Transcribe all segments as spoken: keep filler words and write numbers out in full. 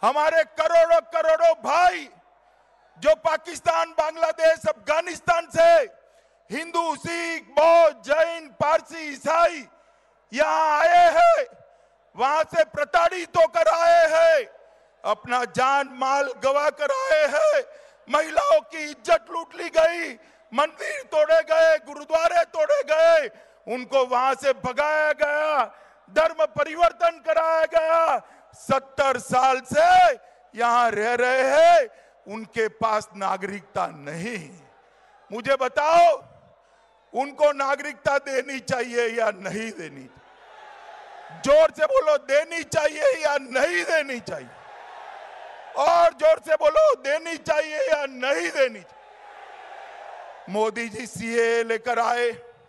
हमारे करोड़ों करोड़ों भाई जो पाकिस्तान, बांग्लादेश, अफगानिस्तान से हिंदू, सिख, बौद्ध, जैन, पारसी, ईसाई यहां आए हैं, वहां से प्रताड़ित होकर आए हैं, अपना जान माल गवा कर आए हैं, महिलाओं की इज्जत लूट ली गई, मंदिर तोड़े गए, गुरुद्वारे तोड़े गए, उनको वहां से भगाया गया, धर्म परिवर्तन कराया गया। सत्तर साल से यहां रह रहे हैं, उनके पास नागरिकता नहीं। मुझे बताओ, उनको नागरिकता देनी चाहिए या नहीं देनी? जोर से बोलो, देनी चाहिए या नहीं देनी चाहिए? और जोर से बोलो, देनी चाहिए या नहीं देनी चाहिए? मोदी जी सीए लेकर आए,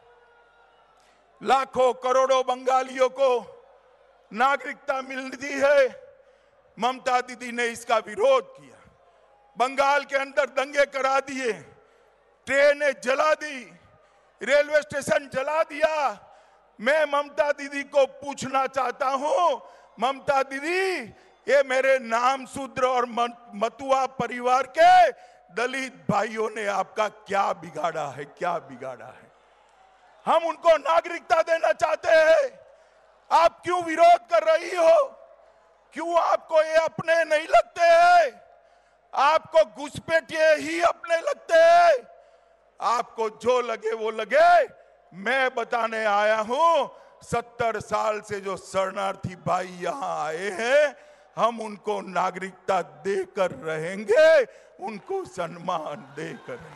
लाखों करोड़ों बंगालियों को नागरिकता मिलती है। ममता दीदी ने इसका विरोध किया, बंगाल के अंदर दंगे करा दिए, ट्रेनें जला दी, रेलवे स्टेशन जला दिया। मैं ममता दीदी को पूछना चाहता हूं, ममता दीदी, ये मेरे नाम शूद्र और मतुआ परिवार के दलित भाइयों ने आपका क्या बिगाड़ा है? क्या बिगाड़ा है? हम उनको नागरिकता देना चाहते हैं, आप क्यों विरोध कर रही हो? क्यों आपको ये अपने नहीं लगते हैं? आपको घुसपैठिए ही अपने लगते हैं। आपको जो लगे वो लगे, मैं बताने आया हूं, सत्तर साल से जो शरणार्थी भाई यहां आए हैं, हम उनको नागरिकता देकर रहेंगे, उनको सम्मान देकर रहेंगे।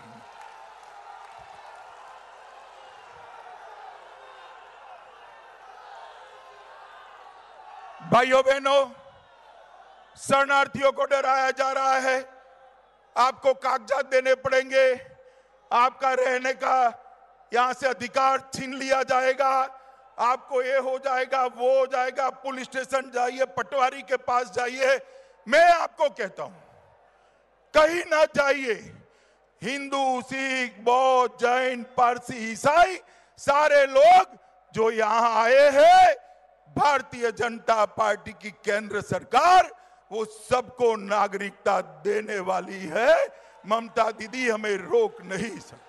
भाइयों बहनों, शरणार्थियों को डराया जा रहा है, आपको कागजात देने पड़ेंगे, आपका रहने का यहां से अधिकार छीन लिया जाएगा, आपको ये हो जाएगा, वो हो जाएगा, पुलिस स्टेशन जाइए, पटवारी के पास जाइए। मैं आपको कहता हूं, कहीं ना जाइए। हिंदू, सिख, बौद्ध, जैन, पारसी, ईसाई, सारे लोग जो यहां आए हैं, भारतीय जनता पार्टी की केंद्र सरकार वो सबको नागरिकता देने वाली है। ममता दीदी हमें रोक नहीं सकती,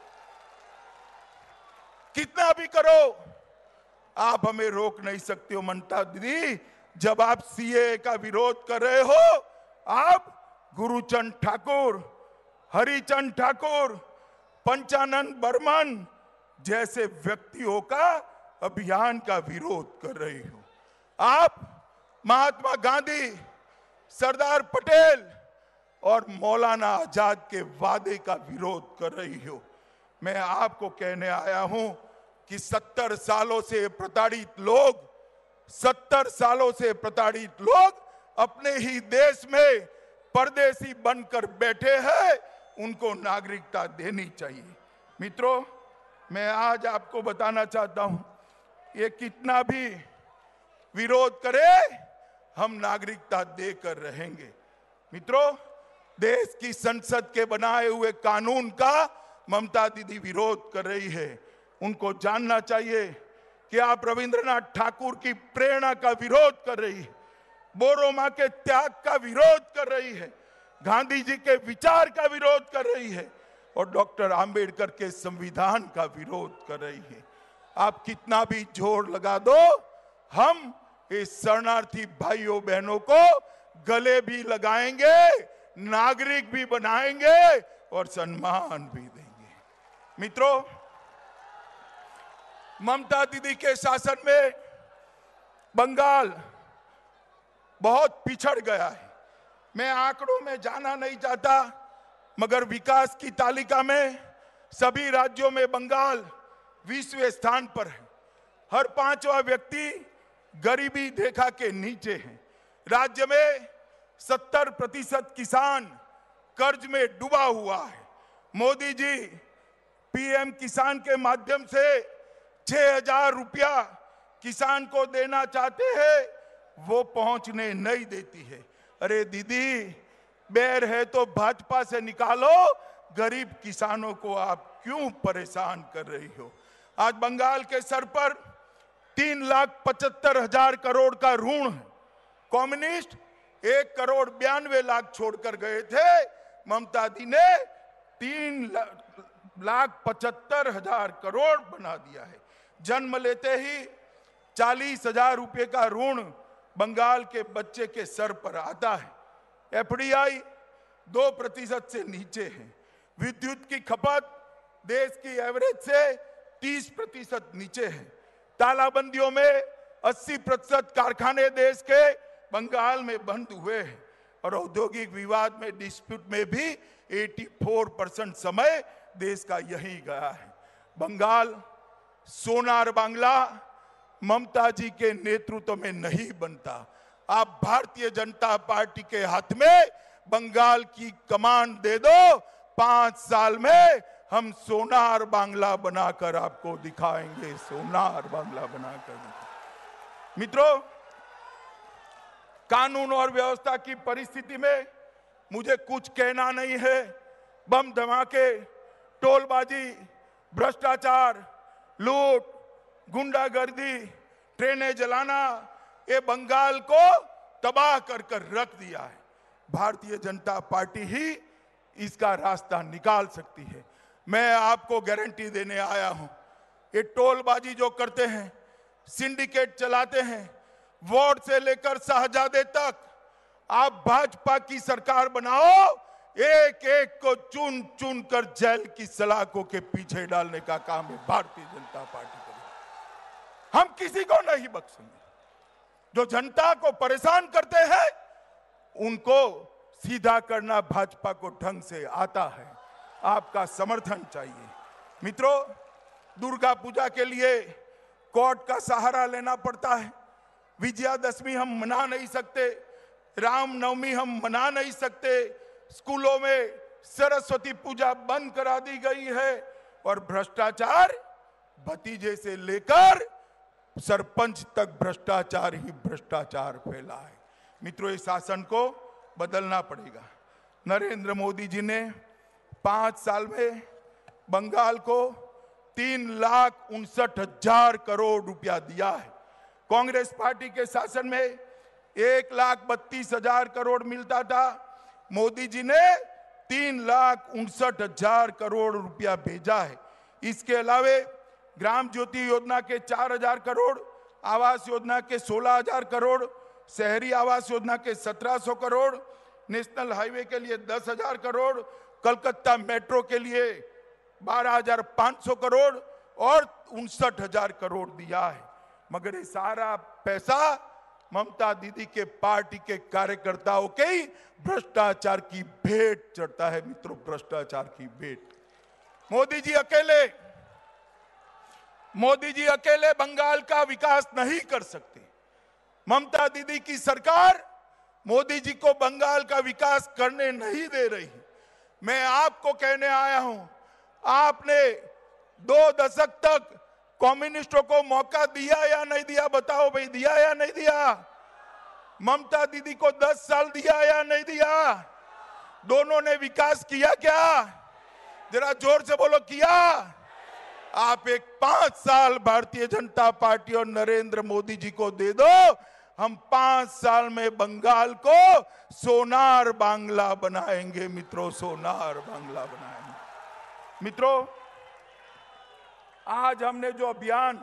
कितना भी करो आप हमें रोक नहीं सकते हो। ममता दीदी, जब आप सीए का विरोध कर रहे हो, आप गुरुचंद ठाकुर, हरिचंद ठाकुर, पंचानन बर्मन जैसे व्यक्तियों का अभियान का विरोध कर रही हो। आप महात्मा गांधी, सरदार पटेल और मौलाना आजाद के वादे का विरोध कर रही हो। मैं आपको कहने आया हूं कि सत्तर सालों से प्रताड़ित लोग, सत्तर सालों से प्रताड़ित लोग अपने ही देश में परदेसी बनकर बैठे हैं, उनको नागरिकता देनी चाहिए। मित्रों, मैं आज आपको बताना चाहता हूं, ये कितना भी विरोध करे, हम नागरिकता देकर रहेंगे। मित्रों, देश की संसद के बनाए हुए कानून का ममता दीदी विरोध कर रही है। उनको जानना चाहिए कि आप रविंद्रनाथ ठाकुर की प्रेरणा का विरोध कर रही है, बोरो मां के त्याग का विरोध कर रही है, गांधी जी के विचार का विरोध कर रही है और डॉक्टर आंबेडकर के संविधान का विरोध कर रही है। आप कितना भी जोर लगा दो, हम इस शरणार्थी भाइयों बहनों को गले भी लगाएंगे, नागरिक भी बनाएंगे और सम्मान भी देंगे। मित्रों, ममता दीदी के शासन में बंगाल बहुत पिछड़ गया है। मैं आंकड़ों में जाना नहीं चाहता, मगर विकास की तालिका में सभी राज्यों में बंगाल बीसवें स्थान पर है। हर पांचवा व्यक्ति गरीबी रेखा के नीचे है। राज्य में सत्तर प्रतिशत किसान कर्ज में डूबा हुआ है। मोदी जी पीएम किसान के माध्यम से छह हजार रुपया किसान को देना चाहते हैं, वो पहुंचने नहीं देती है। अरे दीदी, बैर है तो भाजपा से निकालो, गरीब किसानों को आप क्यों परेशान कर रही हो? आज बंगाल के सर पर तीन लाख पचहत्तर हजार करोड़ का ऋण है। कम्युनिस्ट एक करोड़ बयानवे लाख छोड़कर गए थे, ममता दी ने तीन लाख पचहत्तर हजार करोड़ बना दिया है। जन्म लेते ही चालीस हजार रुपए का ऋण बंगाल के बच्चे के सर पर आता है। एफडीआई दो प्रतिशत से नीचे है। विद्युत की खपत देश की एवरेज से तीस प्रतिशत नीचे है। तालाबंदियों में अस्सी प्रतिशत कारखाने देश के बंगाल में बंद हुए हैं और औद्योगिक विवाद में डिस्प्यूट में भी चौरासी परसेंट समय देश का यही गया है। बंगाल सोनार बांग्ला ममता जी के नेतृत्व में नहीं बनता। आप भारतीय जनता पार्टी के हाथ में बंगाल की कमान दे दो, पांच साल में हम सोनार बांग्ला बनाकर आपको दिखाएंगे, सोनार बांग्ला बनाकर दिखाएंगे। मित्रों, कानून और व्यवस्था की परिस्थिति में मुझे कुछ कहना नहीं है। बम धमाके, टोलबाजी, भ्रष्टाचार, लूट, गुंडागर्दी, ट्रेनें जलाना, ये बंगाल को तबाह कर कर रख दिया है। भारतीय जनता पार्टी ही इसका रास्ता निकाल सकती है। मैं आपको गारंटी देने आया हूं। ये टोलबाजी जो करते हैं, सिंडिकेट चलाते हैं, वार्ड से लेकर शाहजादे तक, आप भाजपा की सरकार बनाओ, एक एक को चुन चुन कर जेल की सलाखों के पीछे डालने का काम है भारतीय जनता पार्टी करेगी। हम किसी को नहीं बख्शेंगे। जो जनता को परेशान करते हैं उनको सीधा करना भाजपा को ढंग से आता है। आपका समर्थन चाहिए। मित्रों, दुर्गा पूजा के लिए कोर्ट का सहारा लेना पड़ता है। विजयादशमी हम मना नहीं सकते, रामनवमी हम मना नहीं सकते, स्कूलों में सरस्वती पूजा बंद करा दी गई है और भ्रष्टाचार भतीजे से लेकर सरपंच तक भ्रष्टाचार ही भ्रष्टाचार फैला है। मित्रों, इस शासन को बदलना पड़ेगा। नरेंद्र मोदी जी ने पांच साल में बंगाल को तीन लाख उनसठ हजार करोड़ रुपया दिया है। कांग्रेस पार्टी के शासन में एक लाख बत्तीस हजार करोड़ मिलता था। मोदी जी ने तीन लाख उनसठ हजार करोड़ रुपया भेजा है। इसके अलावे ग्राम ज्योति योजना के चार हजार करोड़, आवास योजना के सोलह हजार करोड़, शहरी आवास योजना के सत्रह सौ करोड़, नेशनल हाईवे के लिए दस हजार करोड़, कलकत्ता मेट्रो के लिए बारह हजार पांच सौ करोड़ और उनसठ हजार करोड़ दिया है। मगर ये सारा पैसा ममता दीदी के पार्टी के कार्यकर्ताओं के ही भ्रष्टाचार की भेंट चढ़ता है। मित्रों, भ्रष्टाचार की भेंट। मोदी जी अकेले मोदी जी अकेले बंगाल का विकास नहीं कर सकते। ममता दीदी की सरकार मोदी जी को बंगाल का विकास करने नहीं दे रही। मैं आपको कहने आया हूं, आपने दो दशक तक कम्युनिस्टों को मौका दिया या नहीं दिया? बताओ भाई, दिया या नहीं दिया? ममता दीदी को दस साल दिया या नहीं दिया? दोनों ने विकास किया क्या? जरा जोर से बोलो, किया? आप एक पांच साल भारतीय जनता पार्टी और नरेंद्र मोदी जी को दे दो, हम पांच साल में बंगाल को सोनार बांग्ला बनाएंगे। मित्रों, सोनार बांग्ला बनाएंगे। मित्रों, आज हमने जो अभियान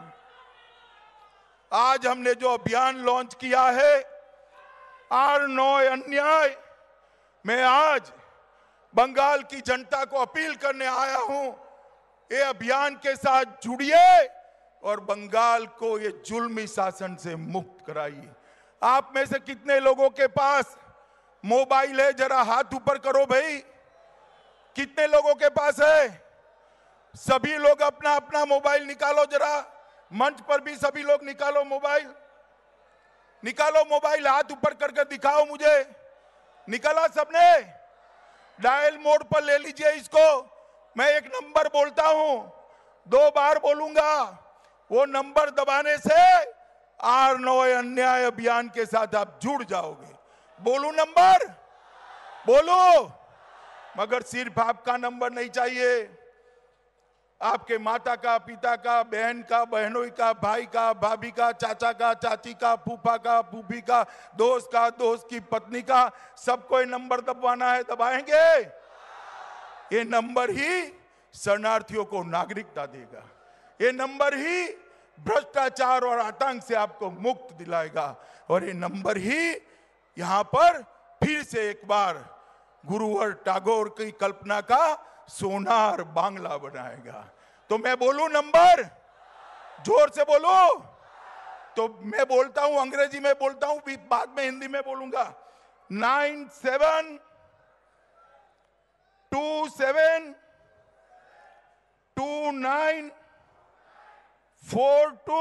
आज हमने जो अभियान लॉन्च किया है, आर नो अन्याय, मैं आज बंगाल की जनता को अपील करने आया हूं, ये अभियान के साथ जुड़िए और बंगाल को ये जुल्मी शासन से मुक्त कराइए। आप में से कितने लोगों के पास मोबाइल है? जरा हाथ ऊपर करो भाई। कितने लोगों के पास है? सभी लोग अपना अपना मोबाइल निकालो। जरा मंच पर भी सभी लोग निकालो मोबाइल, निकालो मोबाइल, हाथ ऊपर करके दिखाओ मुझे। निकाला सबने? डायल मोड पर ले लीजिए इसको। मैं एक नंबर बोलता हूं, दो बार बोलूंगा, वो नंबर दबाने से आर नो अन्याय अभियान के साथ आप जुड़ जाओगे। बोलू नंबर? बोलो। मगर सिर्फ आपका नंबर नहीं चाहिए, आपके माता का, पिता का, बहन का, बहनोई का, भाई का, भाभी का, चाचा का, चाची का, फूफा का, फूफी का, दोस्त का, दोस्त की पत्नी का, सबको ये नंबर दबवाना है, दबाएंगे। ये नंबर ही शरणार्थियों को नागरिकता देगा। ये नंबर ही भ्रष्टाचार और आतंक से आपको मुक्त दिलाएगा। और ये नंबर ही यहां पर फिर से एक बार गुरुवर टैगोर की कल्पना का सोनार बांग्ला बनाएगा। तो मैं बोलूं नंबर, जोर से बोलो। तो मैं बोलता हूं, अंग्रेजी में बोलता हूं, भी बाद में हिंदी में बोलूंगा। Nine seven two seven two nine four two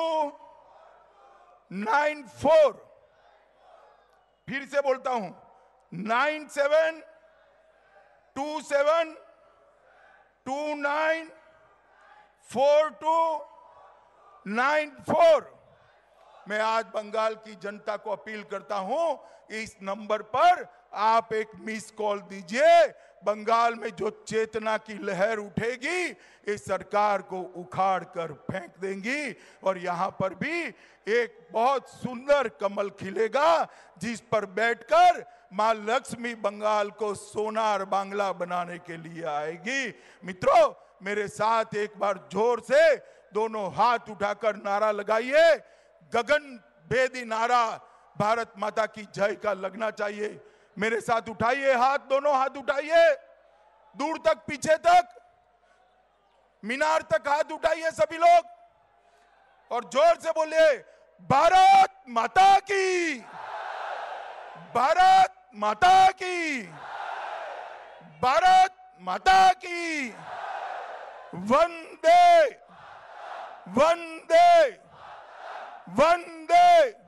nine four. फिर से बोलता हूं, nine seven two seven two nine four two nine four. मैं आज बंगाल की जनता को अपील करता हूं, इस नंबर पर आप एक मिस कॉल दीजिए। बंगाल में जो चेतना की लहर उठेगी, इस सरकार को उखाड़ कर फेंक देंगी। और यहां पर भी एक बहुत सुंदर कमल खिलेगा, जिस पर बैठकर मां लक्ष्मी बंगाल को सोनार बांग्ला बनाने के लिए आएगी। मित्रों, मेरे साथ एक बार जोर से दोनों हाथ उठाकर नारा लगाइए। गगन भेदी नारा भारत माता की जय का लगना चाहिए। मेरे साथ उठाइए हाथ, दोनों हाथ उठाइए, दूर तक, पीछे तक, मीनार तक हाथ उठाइए सभी लोग, और जोर से बोलिए, भारत माता की, भारत माता की, भारत माता की। वंदे वंदे वंदे